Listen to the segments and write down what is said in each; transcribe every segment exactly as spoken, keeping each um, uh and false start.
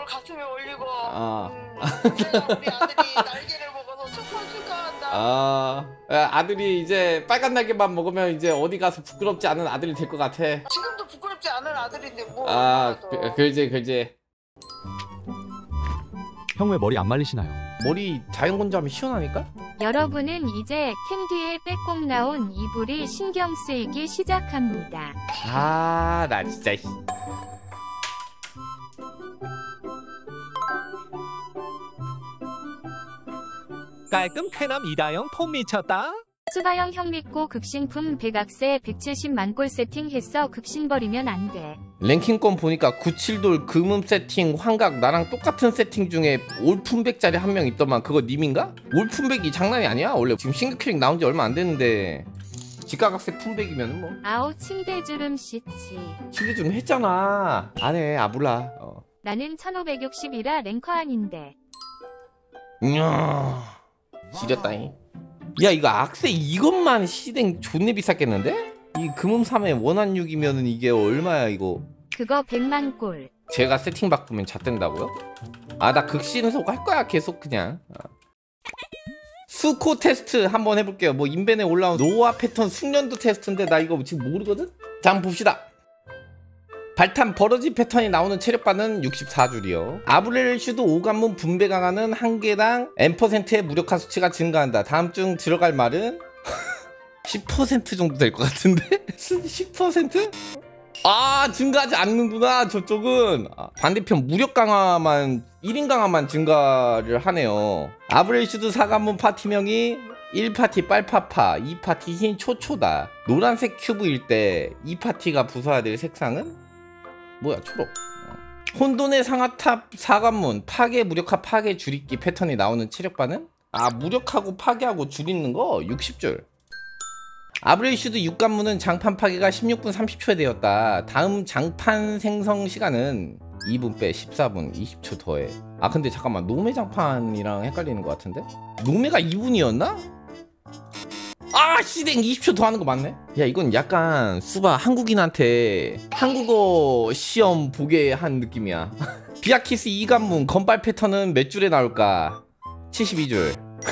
이걸 가슴에 올리고 아. 음, 내가 우리 아들이 날개를 먹어서 축하 축하한다. 아, 아들이 이제 빨간 날개만 먹으면 이제 어디 가서 부끄럽지 않은 아들이 될 것 같아. 지금도 부끄럽지 않은 아들인데 뭐. 아, 그, 그지 그지. 형 왜 머리 안 말리시나요? 머리 자연 건조하면 시원하니까? 여러분은 이제 캠 뒤에 빼꼼 나온 이불이 신경 쓰이기 시작합니다. 아, 나 진짜. 깔끔 쾌남 이다영 폼 미쳤다. 수바형 형 믿고 극신품 백악세 백칠십만 골 세팅했어. 극신버리면 안 돼. 랭킹권 보니까 구칠돌 금음 세팅 환각 나랑 똑같은 세팅 중에 올품백짜리 한 명 있더만 그거 님인가? 올품백이 장난이 아니야? 원래 지금 싱글 캐릭 나온 지 얼마 안 됐는데 직가각색 품백이면 뭐 아오 침대주름 씨치. 침대 좀 했잖아. 안해. 아 몰라. 어. 나는 천오백육십이라 랭커 아닌데. 이야 지렸다잉. 야 이거 악세 이것만 시댕 존내 비쌌겠는데? 이 금음 삼에 원한 육이면은 이게 얼마야 이거? 그거 백만 골. 제가 세팅 바꾸면 잣된다고요? 아 나 극신속 할 거야 계속 그냥. 어. 수코 테스트 한번 해볼게요. 뭐 인벤에 올라온 노아 패턴 숙련도 테스트인데 나 이거 지금 모르거든? 자 한번 봅시다. 발탄 버러지 패턴이 나오는 체력바는 육십사 줄이요. 아브렐 슈드 오관문 분배 강화는 한 개당 엔 퍼센트의 무력화 수치가 증가한다. 다음 중 들어갈 말은 십 퍼센트 정도 될 것 같은데? 십 퍼센트? 아 증가하지 않는구나 저쪽은. 아, 반대편 무력 강화만 일 인 강화만 증가를 하네요. 아브렐 슈드 사관문 파티명이 일 파티 빨파파, 이 파티 흰 초초다. 노란색 큐브일 때 이 파티가 부숴야 될 색상은? 뭐야 초록. 혼돈의 상하탑 사관문 파괴 무력화 파괴 줄이기 패턴이 나오는 체력바는? 아 무력하고 파괴하고 줄이는 거 육십 줄. 아브렐 슈드 육관문은 장판 파괴가 십육 분 삼십 초에 되었다. 다음 장판 생성 시간은 이 분 빼 십사 분 이십 초 더해. 아 근데 잠깐만 노메 장판이랑 헷갈리는 것 같은데? 노메가 이 분이었나? 아 시댕 이십 초 더 하는 거 맞네? 야 이건 약간 수바 한국인한테 한국어 시험 보게 한 느낌이야. 비아키스 이관문 건발 패턴은 몇 줄에 나올까? 칠십이 줄.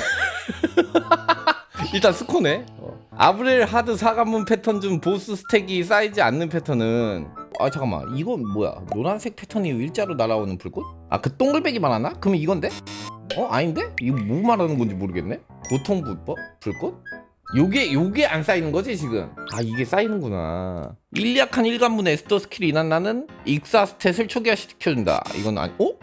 일단 스코네. 어. 아브렐 하드 사관문 패턴 중 보스 스택이 쌓이지 않는 패턴은 아 잠깐만 이건 뭐야? 노란색 패턴이 일자로 날아오는 불꽃? 아 그 동글배기 말하나? 그러면 이건데? 어? 아닌데? 이거 뭐 말하는 건지 모르겠네? 고통불법? 불꽃? 요게 요게 안 쌓이는 거지 지금? 아 이게 쌓이는구나. 일약한 일관문 에스더 스킬 이난나는 익사 스탯을 초기화시켜준다. 이건 아니.. 어?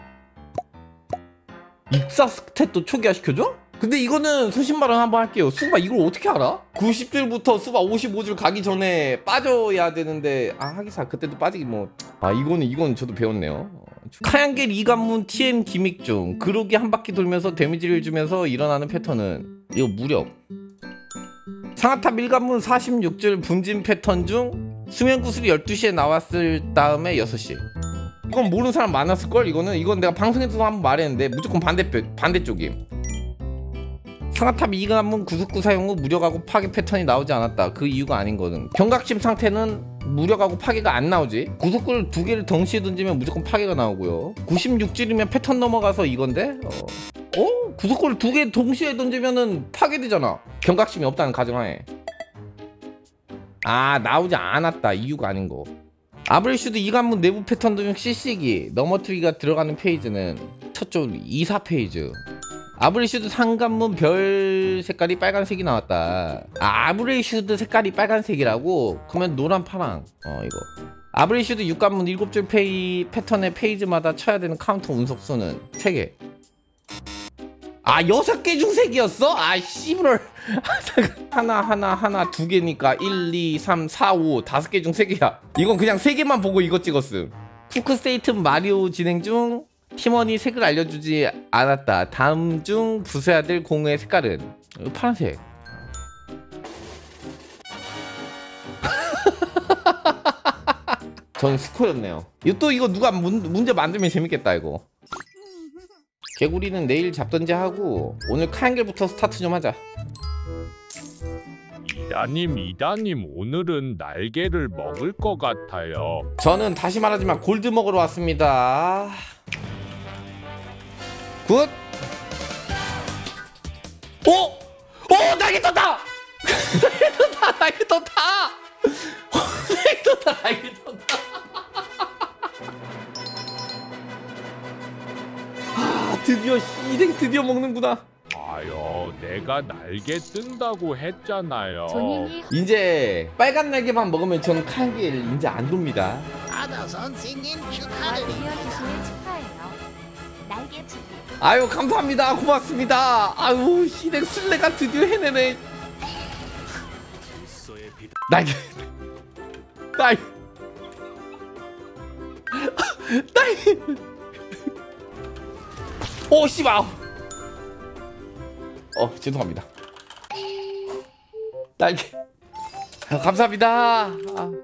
익사 스탯도 초기화시켜줘? 근데 이거는 소신발언 한번 할게요. 수바 이걸 어떻게 알아? 구십 줄부터 수바 오십오 줄 가기 전에 빠져야 되는데 아 하기사 그때도 빠지기 뭐 아 이거는 이건 저도 배웠네요. 카양겔 이관문 티엠 기믹 중 그로기 한 바퀴 돌면서 데미지를 주면서 일어나는 패턴은 이거 무력. 상하탑 일관문 사십육 줄 분진 패턴 중 수면구슬이 열두 시에 나왔을 다음에 여섯 시. 이건 모르는 사람 많았을걸? 이거는 이건 내가 방송에서도 한번 말했는데 무조건 반대표, 반대쪽임. 상하탑 이관문 구속구 사용 후 무력하고 파괴 패턴이 나오지 않았다. 그 이유가 아닌 거는 경각심 상태는 무력하고 파괴가 안 나오지. 구속구를 두 개를 동시에 던지면 무조건 파괴가 나오고요. 구십육 줄이면 패턴 넘어가서 이건데 어? 어? 구속구를 두 개 동시에 던지면은 파괴되잖아. 경각심이 없다는 가정하에. 아 나오지 않았다. 이유가 아닌 거. 아브렐 슈드 이관문 내부 패턴 중 씨씨기 넘어뜨리기가 들어가는 페이지는 첫 줄 이사 페이지. 아브렐 슈드 상관문 별 색깔이 빨간색이 나왔다. 아, 아브렐 슈드 색깔이 빨간색이라고? 그러면 노란 파랑. 어 이거. 아브렐 슈드 육관문 일곱 줄 페이 패턴의 페이지마다 쳐야 되는 카운터 운석수는 세 개. 아 여섯 개 중 세 개였어? 아 씨부럴. 하나 하나 하나 두 개니까 일, 이, 삼, 사, 오 다섯 개 중 세 개야. 이건 그냥 세 개만 보고 이거 찍었음. 푸크스테이트 마리오 진행 중 팀원이 색을 알려주지 않았다. 다음 중 부숴야 될 공의 색깔은 파란색. 전 스코였네요. 이거 또 이거 누가 문, 문제 만들면 재밌겠다 이거. 개구리는 내일 잡던지 하고 오늘 카양겔부터 스타트 좀 하자. 이다님 이다님 오늘은 날개를 먹을 것 같아요. 저는 다시 말하지만 골드 먹으러 왔습니다. 굿. 오! 오! 날개 떴다! 날개 떴다! 날개 떴다! 날개 떴다! 날개 떴다! 아, 드디어 시댕 드디어 먹는구나. 아유, 내가 날개 뜬다고 했잖아요. 존인이 이제 빨간 날개만 먹으면 저는 칼길 이제 안 돕니다. 아나 선생님 드디어 축하드립니다. 귀신을 축하해요. 날개 주 아유 감사합니다. 고맙습니다. 아유 시댕 술래가 드디어 해내네. 날개 날 날개 오 씨발. 어 죄송합니다. 날개 아, 감사합니다. 아.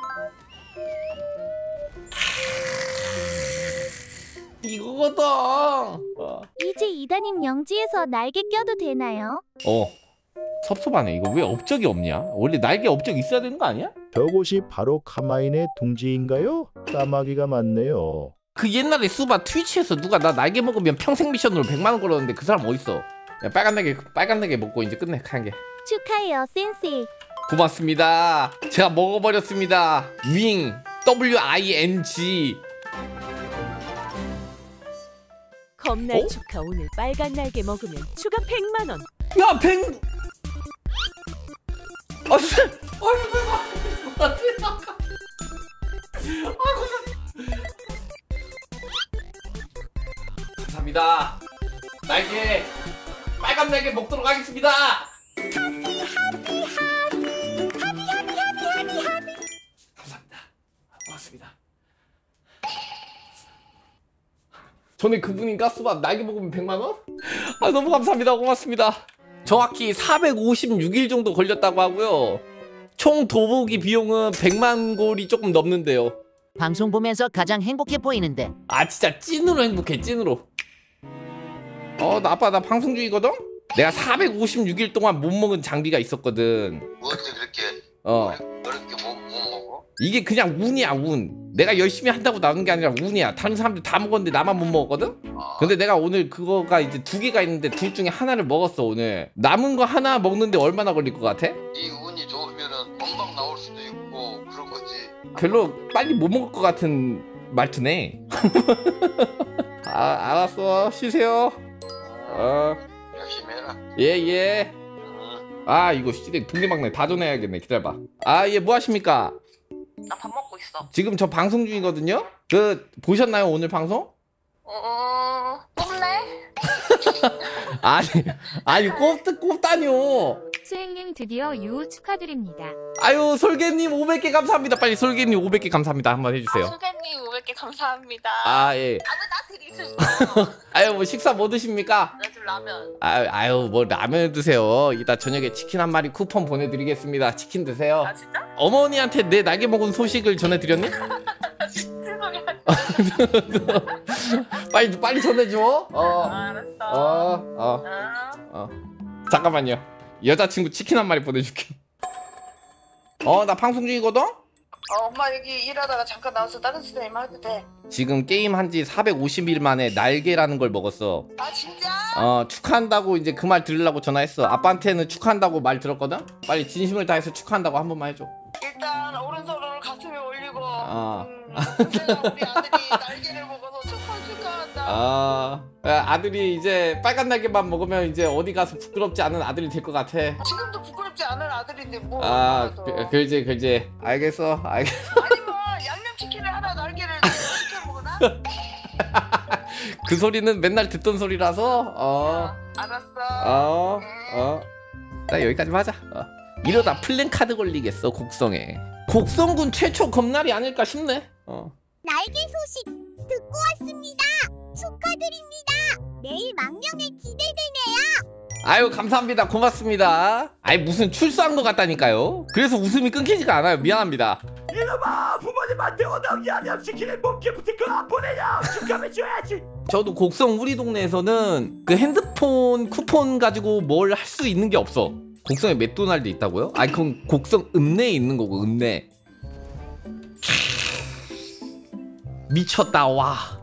이거거든. 어. 이제 이다님 영지에서 날개 껴도 되나요? 어 섭섭하네. 이거 왜 업적이 없냐? 원래 날개 업적 있어야 되는 거 아니야? 저곳이 바로 카마인의 둥지인가요? 까마귀가 많네요. 그 옛날에 수바 트위치에서 누가 나 날개 먹으면 평생 미션으로 백만 원 걸었는데 그 사람 어딨어? 야, 빨간 날개 빨간 날개 먹고 이제 끝내 한 개. 축하해요, 센시. 고맙습니다. 제가 먹어버렸습니다. 윙 W I N G. 겁날 어? 축하 오늘 빨간 날개 먹으면 추가 백만 원. 야 백. 아 진짜. 아이고 감사합니다. 날개 빨간 날개 먹도록 하겠습니다. 감사합니다. 고맙습니다. 전에 그분인가 수박 날개 먹으면 백만 원? 아 너무 감사합니다. 고맙습니다. 정확히 사백오십육 일 정도 걸렸다고 하고요. 총 도보기 비용은 백만 골이 조금 넘는데요. 방송 보면서 가장 행복해 보이는데. 아 진짜 찐으로 행복해 찐으로. 어 나 아빠 나 방송 중이거든? 내가 사백오십육 일 동안 못 먹은 장비가 있었거든. 뭐지 그렇게 어 어렵게 못, 못 먹어? 이게 그냥 운이야 운. 내가 열심히 한다고 나오는 게 아니라 운이야. 다른 사람들 다 먹었는데 나만 못 먹었거든? 아, 근데 내가 오늘 그거가 이제 두 개가 있는데 둘 중에 하나를 먹었어 오늘. 남은 거 하나 먹는데 얼마나 걸릴 것 같아? 이 운이 좋으면은 금방 나올 수도 있고 그런 거지. 별로 빨리 못 먹을 것 같은 말투네. 아 알았어 쉬세요. 어 열심히 해라. 예예. 응. 아 이거 시댁 동네방네 다 전해야겠네. 기다려봐. 아 예 뭐 하십니까? 나 밥 먹고 있어. 지금 저 방송 중이거든요. 그 보셨나요 오늘 방송? 어... 꼽네? 아니 아니 꼽듯 꼽다뇨. 수행님 드디어 유우 축하드립니다. 아유 솔개님 오백 개 감사합니다. 빨리 솔개님 오백 개 감사합니다. 한번 해주세요. 수개님 오백 개 감사합니다. 아 예. 아왜 나한테 있어? 아유 뭐 식사 뭐 드십니까? 나좀 라면. 아유, 아유 뭐 라면 드세요. 이따 저녁에 치킨 한 마리 쿠폰 보내드리겠습니다. 치킨 드세요. 아 진짜? 어머니한테 내 날개 먹은 소식을 전해드렸니? 무슨 소리 하지? 빨리 빨리 전해줘. 어. 아, 알았어. 어. 어. 아. 어. 잠깐만요. 여자친구 치킨 한 마리 보내줄게. 어 나 방송 중이거든? 어, 엄마 여기 일하다가 잠깐 나와서 다른 스타일 해도 돼? 지금 게임 한지 사백오십 일 만에 날개라는 걸 먹었어. 아 진짜? 어 축하한다고 이제 그 말 들으려고 전화했어. 아빠한테는 축하한다고 말 들었거든? 빨리 진심을 다해서 축하한다고 한 번만 해줘. 일단 오른손을 가슴에 올리고 아. 음, 선생님, 우리 아들이 날개를 먹어서 축하 축하한다. 아 아들이 이제 빨간 날개만 먹으면 이제 어디 가서 부끄럽지 않은 아들이 될 것 같아. 지금도 부끄럽지 않은 아들인데 뭐 아 얼마나 더. 그, 그지 그지 알겠어 알겠어. 아니면 양념치킨을 하나 날개를 시켜 먹으나? 그 소리는 맨날 듣던 소리라서 어 알았어. 어, 어. 나 여기까지만 하자. 어. 이러다 플랜카드 걸리겠어 곡성에. 곡성군 최초 검날이 아닐까 싶네. 어. 날개 소식 듣고 왔습니다. 축하드립니다. 내일 망령에 기대되네요. 아유 감사합니다 고맙습니다. 아이 무슨 출소한 것 같다니까요. 그래서 웃음이 끊기지가 않아요. 미안합니다. 이놈아 부모님한테 오덕이 양념치킨을 몸개부터 그안 보내냐. 축하해줘야지. 저도 곡성 우리 동네에서는 그 핸드폰 쿠폰 가지고 뭘 할 수 있는 게 없어. 곡성에 맥도날드 있다고요? 아니 그건 곡성 읍내에 있는 거고 읍내. 미쳤다 와.